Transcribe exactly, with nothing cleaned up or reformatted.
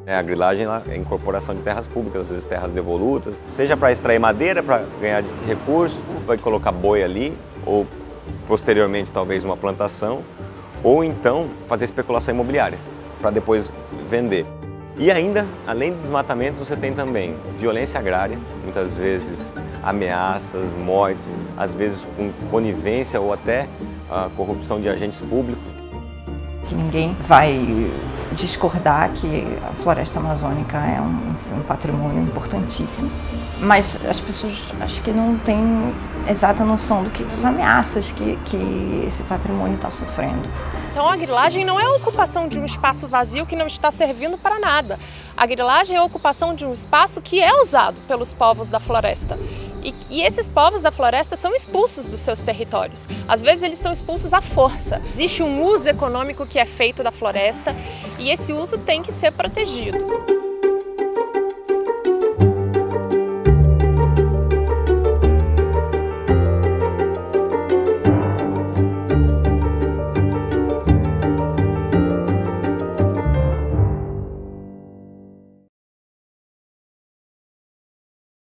A grilagem é a incorporação de terras públicas, às vezes terras devolutas, seja para extrair madeira, para ganhar recurso, vai colocar boi ali, ou posteriormente talvez uma plantação, ou então fazer especulação imobiliária, para depois vender. E ainda, além do desmatamento, você tem também violência agrária, muitas vezes ameaças, mortes, às vezes com conivência ou até a corrupção de agentes públicos. Que ninguém vai discordar que a floresta amazônica é um, um patrimônio importantíssimo, mas as pessoas acho que não têm exata noção do que as ameaças que, que esse patrimônio está sofrendo. Então a grilagem não é a ocupação de um espaço vazio que não está servindo para nada. A grilagem é a ocupação de um espaço que é usado pelos povos da floresta. E, e esses povos da floresta são expulsos dos seus territórios. Às vezes eles são expulsos à força. Existe um uso econômico que é feito da floresta e esse uso tem que ser protegido.